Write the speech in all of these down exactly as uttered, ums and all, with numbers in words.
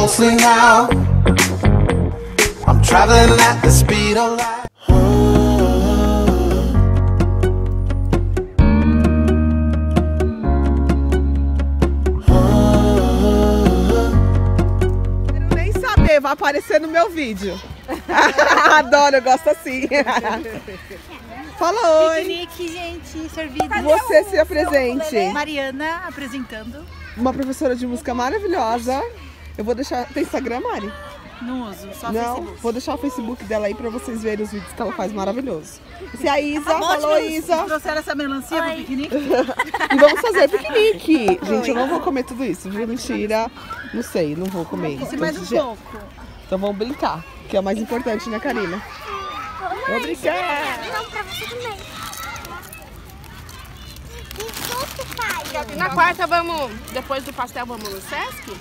closely now. I'm traveling at the speed of light. Quero nem saber, vai aparecer no meu vídeo. Adoro, eu gosto assim. Fala oi. Piquenique, gente, servido. Você se apresente. Mariana apresentando. Uma professora de música maravilhosa. Eu vou deixar... Tem Instagram, Mari? Não uso, só Não, Facebook. vou deixar o Facebook dela aí pra vocês verem os vídeos que ela faz maravilhoso. Essa é a Isa. Tá Falou, Isa. Trouxeram essa melancia pro piquenique? E vamos fazer piquenique. Gente, eu não vou comer tudo isso, viu? Mentira. Não sei, não vou comer. Esse mais um Todo dia. pouco. Então vamos brincar, que é o mais importante, né, Karina? Vamos brincar. Não, pra você também. Que susto, pai. Na quarta vamos, depois do pastel, vamos no Sesc?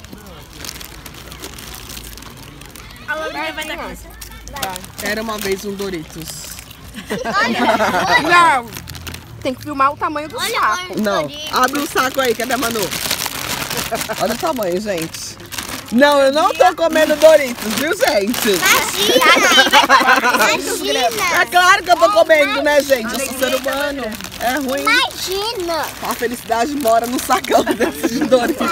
A Laurinha vai dar com você. Era uma vez um Doritos. Não! Tem que filmar o tamanho do saco. Não, abre o saco aí, cadê a Manu? Olha o tamanho, gente. Não, eu não tô comendo Doritos, viu, gente? Imagina! Imagina! É claro que eu tô comendo, né, gente? Eu sou ser humano. É ruim. Imagina! A felicidade mora no sacão desses Doritos.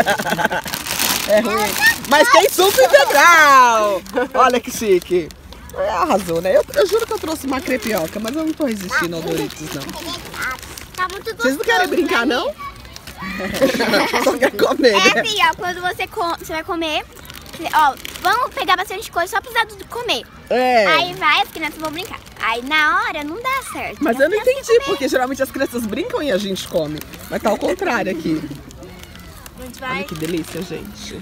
É ruim. Mas tem suco integral. Olha que chique. Arrasou, né? Eu, eu juro que eu trouxe uma crepioca, mas eu não tô resistindo ao Doritos, não. Tá muito gostoso. Vocês não querem brincar, não? Só quer comer, É né? assim, ó, quando você, com, você vai comer, ó, vamos pegar bastante coisa só precisar de comer. É. Aí vai, as crianças vão brincar. Aí na hora não dá certo. Mas As eu não crianças entendi, porque geralmente as crianças brincam e a gente come. Mas tá ao contrário aqui. A gente Olha vai. que delícia, gente.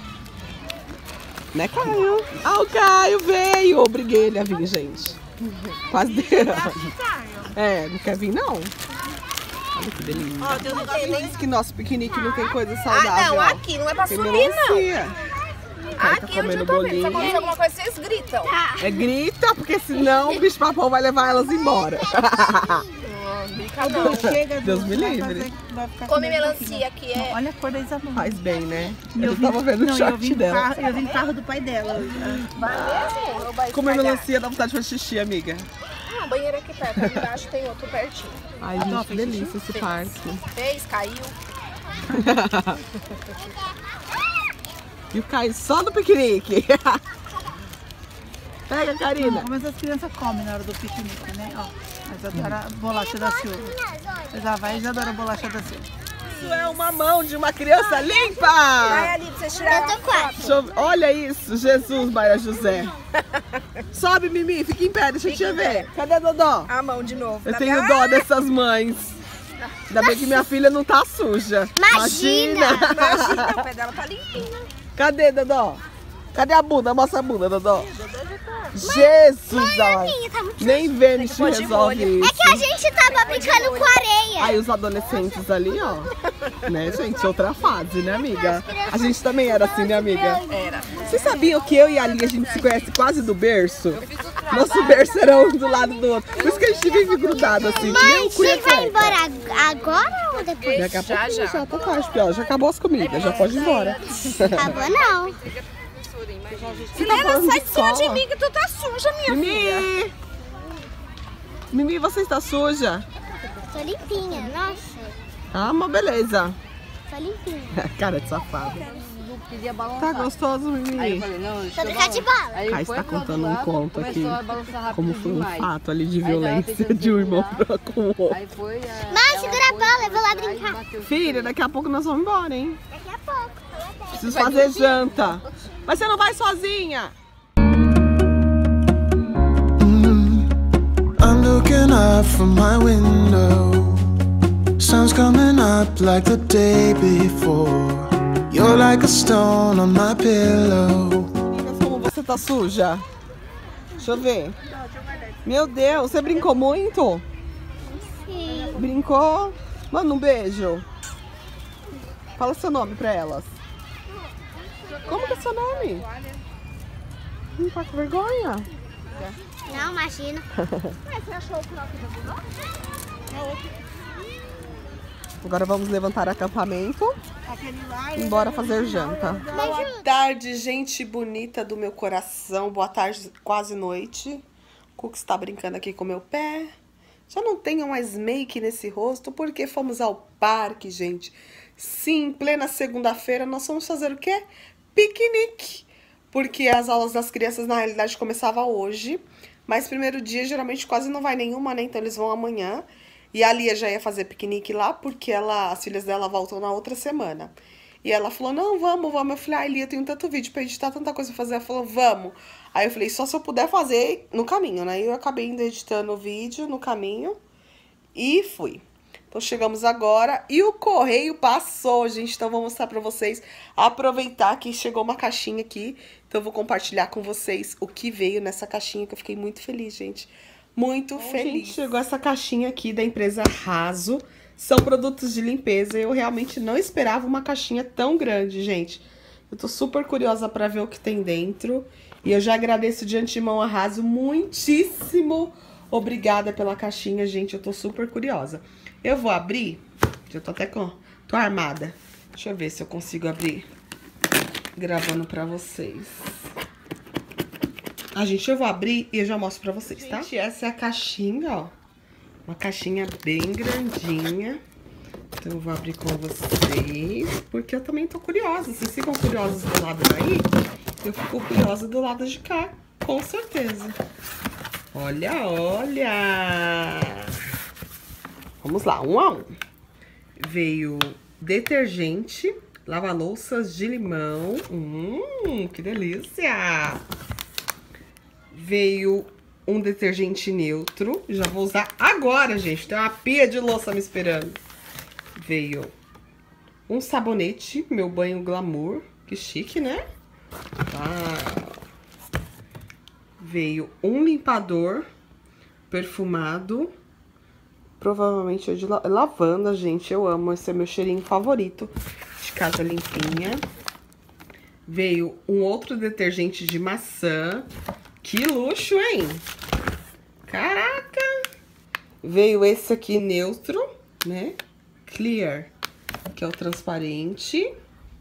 Né, Caio? Ah, o Caio veio. Obriguei ele a vir, gente. Quase deu. É, não quer vir, não? Olha que delícia. Ó, tem um negócio Diz que nosso piquenique não tem coisa saudável. Ah, não, ó. aqui não é pra Tem sumir, não. melancia. Caio tá Aqui eu comendo já tô vendo. Se bolinho. acontecer alguma coisa, vocês gritam. É, grita, porque senão o bicho papão vai levar elas embora. Não, chega, Deus me vai livre. fazer- vai ficar Come comendo melancia, aqui. que é... Olha a cor da Isabel. Faz bem, né? E Eu vim- tava vendo não, o e eu short vim dela. carro- Eu vim no carro do pai dela. Comer melancia dá vontade de fazer xixi, amiga. Ah, banheiro aqui perto, aqui embaixo tem outro pertinho. Ai, gente, que delícia esse parque. Fez, caiu. E o Caio só no piquenique. Pega, Karina. Mas as crianças comem na hora do piquenique, né? Ó, mas adora bolacha da Silva. Mas a vai adora bolacha da Silva. Isso é uma mão de uma criança Vai limpa. ali pra vocês Eu tirarem. tô quase. Deixa eu ver. Olha isso, Jesus, Maria José. Sobe, Mimi, fica em pé, deixa eu te ver. Cadê a Dodó? A mão de novo. Eu tá tenho vendo? dó dessas mães. Ainda bem que minha filha não tá suja. Imagina. Imagina, o pé dela tá limpinho. Cadê, Dodó? Cadê a bunda? Mostra a bunda, Dodó. Jesus, ai. Minha, tá muito... Nem Vênus pôr de resolve molho. isso. É que a gente tava brincando com areia. Aí os adolescentes ali, ó. Né, gente? Outra fase, né, amiga? A gente também era assim, né, amiga? Era. Vocês sabiam que eu e a Ali, a gente se conhece quase do berço? Nosso berço era um do lado do outro. Por isso que a gente vive grudado assim. que nem o Mas cu e a você vai cueca. embora ag- agora ou depois? Daqui a pouco Já, já, já. já tá tarde, ó. Já acabou as comidas, já pode ir embora. Acabou não. Você tá falando Sai de de cima de escola? mim que tu tá suja, minha filha. Mimi! Mimi, você está suja? Tô limpinha, nossa. Ah, mas beleza. Tô limpinha. Cara de safado. Queria balançar. Tá gostoso, Aí eu Mimi? falei, não, deixa Tô eu brincando de balançar. bola. Aí Kai foi está pro outro contando um lado, conto aqui. começou a balançar rápido Como foi um demais. fato ali de Aí tava violência tentando de um irmão segurar. pra com o outro. Aí foi. a- Mãe, ela segura a foi, bola, eu vou lá aí brincar. bateu. Filha, daqui a pouco nós vamos embora, hein? Daqui a pouco. Preciso fazer janta. Mas você não vai sozinha. I'm looking up from my window. Sun's coming up like the day before. You're like a stone on my pillow. Meninas, como você tá suja? Deixa eu ver. Meu Deus, você brincou muito? Sim. Brincou? Manda um beijo. Fala seu nome pra elas. Como que é seu nome? Não tá com vergonha? Não, imagina. Agora vamos levantar acampamento. Aquele lá, Embora fazer janta. Boa tarde, gente bonita do meu coração. Boa tarde, quase noite. O Cooks está brincando aqui com o meu pé. Já não tenho mais make nesse rosto porque fomos ao parque, gente. Sim, plena segunda-feira nós vamos fazer o quê? Piquenique. Porque as aulas das crianças, na realidade, começavam hoje. Mas primeiro dia, geralmente, quase não vai nenhuma, né? Então, eles vão amanhã. E a Lia já ia fazer piquenique lá, porque ela, as filhas dela voltam na outra semana. E ela falou, não, vamos, vamos. Eu falei, ai, Lia, tem tanto vídeo pra editar, tanta coisa pra fazer. Ela falou, vamos. Aí eu falei, só se eu puder fazer no caminho, né? E eu acabei indo editando o vídeo no caminho e fui. Então, chegamos agora e o correio passou, gente. Então, vou mostrar pra vocês. Aproveitar que chegou uma caixinha aqui. Então, eu vou compartilhar com vocês o que veio nessa caixinha, que eu fiquei muito feliz, gente. Muito Bom, feliz. Gente, chegou essa caixinha aqui da empresa Raso. São produtos de limpeza. Eu realmente não esperava uma caixinha tão grande, gente. Eu tô super curiosa pra ver o que tem dentro. E eu já agradeço de antemão a Raso. Muitíssimo obrigada pela caixinha, gente. Eu tô super curiosa. Eu vou abrir. Eu tô até com... Tô armada. Deixa eu ver se eu consigo abrir. Gravando pra vocês. Ah, gente, eu vou abrir e eu já mostro pra vocês, tá? Gente, essa é a caixinha, ó. Uma caixinha bem grandinha. Então, eu vou abrir com vocês. Porque eu também tô curiosa. Vocês ficam curiosos do lado daí? Eu fico curiosa do lado de cá. Com certeza. Olha, olha! Vamos lá, um a um. Veio detergente, lava-louças de limão. Hum, que delícia! Veio um detergente neutro. Já vou usar agora, gente. Tem uma pia de louça me esperando. Veio um sabonete, meu banho glamour. Que chique, né? Ah. Veio um limpador perfumado. Provavelmente é de la lavanda, gente. Eu amo. Esse é meu cheirinho favorito de casa limpinha. Veio um outro detergente de maçã. Que luxo, hein? Caraca! Veio esse aqui neutro, né? Clear, que é o transparente.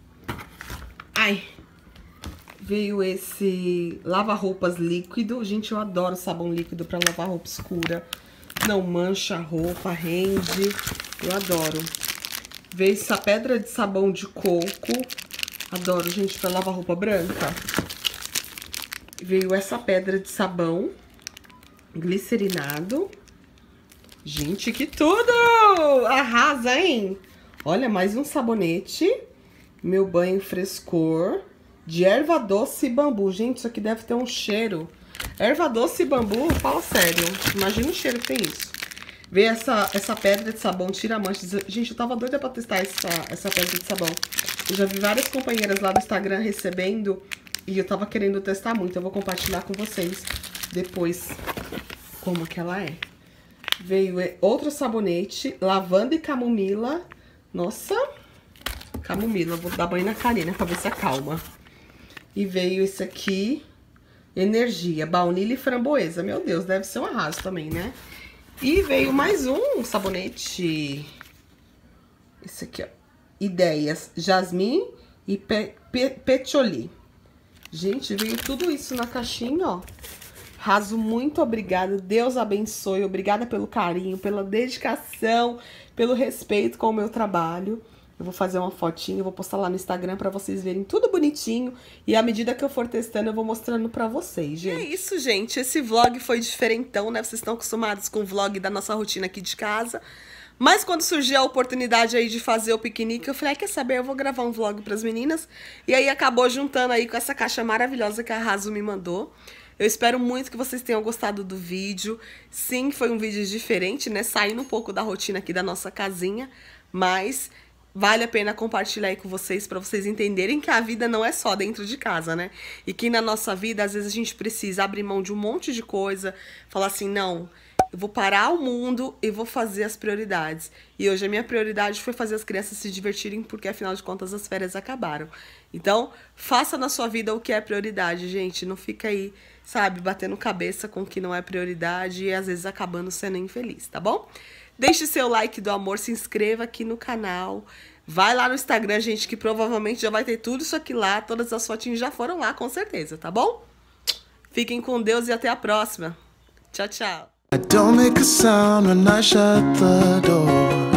Ai! Veio esse lava-roupas líquido. Gente, eu adoro sabão líquido pra lavar roupa escura. Não mancha a roupa, rende. Eu adoro. Veio essa pedra de sabão de coco. Adoro, gente, pra lavar roupa branca. Veio essa pedra de sabão glicerinado. Gente, que tudo! Arrasa, hein? Olha, mais um sabonete. Meu banho frescor. De erva doce e bambu. Gente, isso aqui deve ter um cheiro. Erva doce e bambu, fala sério. Imagina o cheiro que tem isso. Veio essa, essa pedra de sabão tira-manchas. Gente, eu tava doida pra testar essa, essa pedra de sabão. Eu já vi várias companheiras lá do Instagram recebendo. E eu tava querendo testar muito. Eu vou compartilhar com vocês depois como que ela é. Veio outro sabonete, lavanda e camomila. Nossa, camomila. Vou dar banho na Karina pra ver se acalma. E veio esse aqui, energia, baunilha e framboesa. Meu Deus, deve ser um arraso também, né? E veio mais um sabonete. Esse aqui, ó. Ideias, jasmim e pe pe petchouli. Gente, veio tudo isso na caixinha, ó. Raso, muito obrigada. Deus abençoe. Obrigada pelo carinho, pela dedicação, pelo respeito com o meu trabalho. Eu vou fazer uma fotinha, vou postar lá no Instagram pra vocês verem tudo bonitinho. E à medida que eu for testando, eu vou mostrando pra vocês, gente. E é isso, gente. Esse vlog foi diferentão, né? Vocês estão acostumados com o vlog da nossa rotina aqui de casa. Mas quando surgiu a oportunidade aí de fazer o piquenique, eu falei, ah, quer saber, eu vou gravar um vlog pras meninas. E aí acabou juntando aí com essa caixa maravilhosa que a Raso me mandou. Eu espero muito que vocês tenham gostado do vídeo. Sim, foi um vídeo diferente, né? Saindo um pouco da rotina aqui da nossa casinha. Mas vale a pena compartilhar aí com vocês, pra vocês entenderem que a vida não é só dentro de casa, né? E que na nossa vida, às vezes, a gente precisa abrir mão de um monte de coisa. Falar assim, não... Eu vou parar o mundo e vou fazer as prioridades. E hoje a minha prioridade foi fazer as crianças se divertirem, porque afinal de contas as férias acabaram. Então, faça na sua vida o que é prioridade, gente. Não fica aí, sabe, batendo cabeça com o que não é prioridade e às vezes acabando sendo infeliz, tá bom? Deixe seu like do amor, se inscreva aqui no canal. Vai lá no Instagram, gente, que provavelmente já vai ter tudo isso aqui lá. Todas as fotinhas já foram lá, com certeza, tá bom? Fiquem com Deus e até a próxima. Tchau, tchau. I don't make a sound when I shut the door.